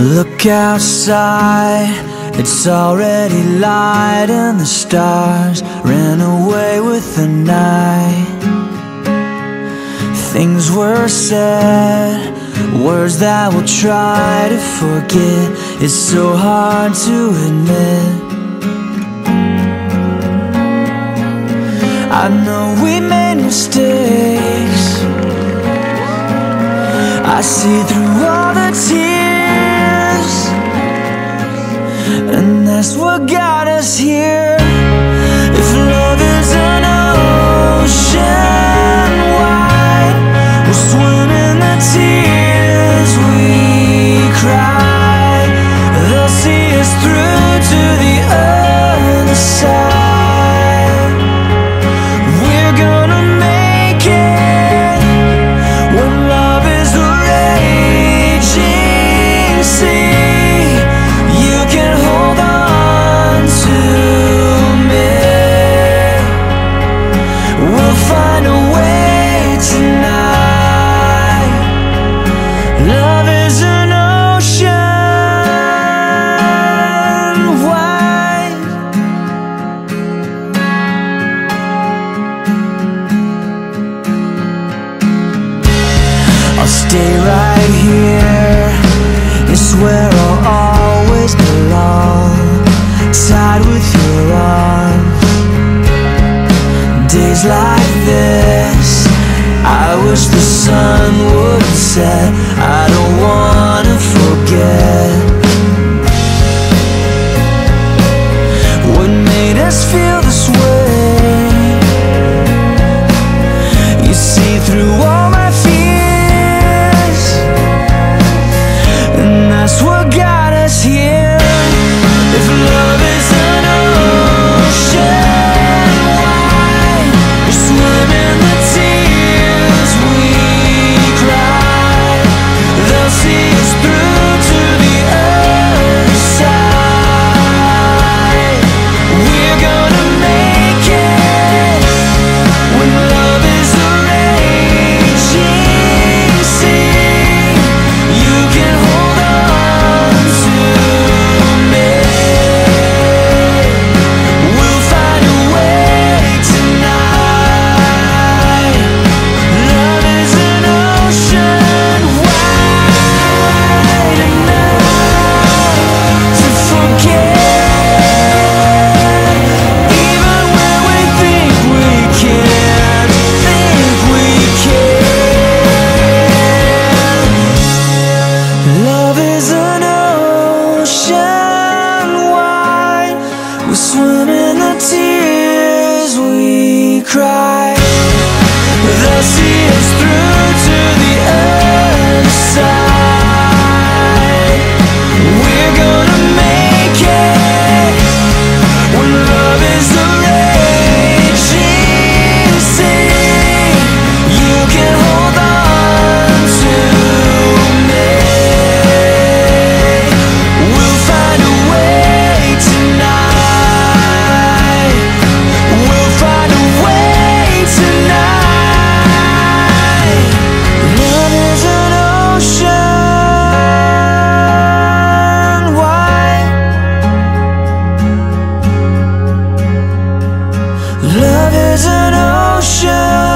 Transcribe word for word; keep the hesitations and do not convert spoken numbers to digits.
Look outside, it's already light and the stars ran away with the night. Things were said, words that we'll try to forget. It's so hard to admit. I know we made mistakes. I see through all the tears, and that's what got us here. If love is an ocean wide, we'll swim in the tears we cry. They'll see us through to the other side. We're gonna make it when love is the raging sea. You can hold on to me. We'll find a way tonight. Love is an ocean wide. I'll stay right here. It's where I'll always belong, tied with your arms. Days like this, I wish the sun would set. I don't wanna forget what made us feel this way. You see through all my fears, and that's what got us here. If love is an ocean wide, we'll swim in the tears we cry. They'll see us through to the other side. We're gonna make it when love is a raging sea. You can hold on to me. We'll find a way tonight. Love is an ocean wide enough to forget. Even when we think we can't, think we can. Love is an ocean wide. We swim in the tears we cry. They'll see us through to the other side. We're gonna make it when love is the raging sea. You can hold on to me. We'll find a way tonight. We'll find a way tonight. Love is an ocean wide. Love is an ocean